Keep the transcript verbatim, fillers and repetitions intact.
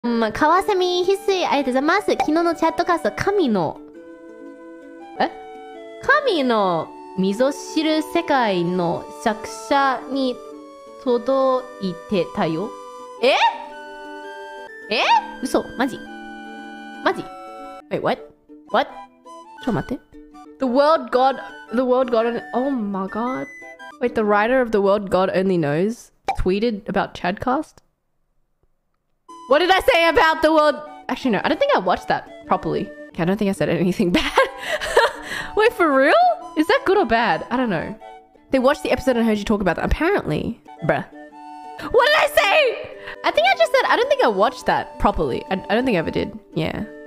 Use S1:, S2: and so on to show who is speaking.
S1: うんカワセミ翡翠ありがとうございます。昨日のチャットカースト神のえ神の味噌汁世界の作者に届いてたよ。ええ嘘マジマジ Wait what? What? ちょっと待って The world god The world god Oh my god Wait the writer of the world god only knows tweeted about Chadcast? What did I say about the world? Actually no I don't think I watched that properly. Okay, I don't think I said anything bad. Wait for real? Is that good or bad? I don't know. They watched the episode and heard you talk about that. Apparently. Bruh. What did I say? I think I just said I don't think I watched that properly. I, I don't think I ever did. Yeah.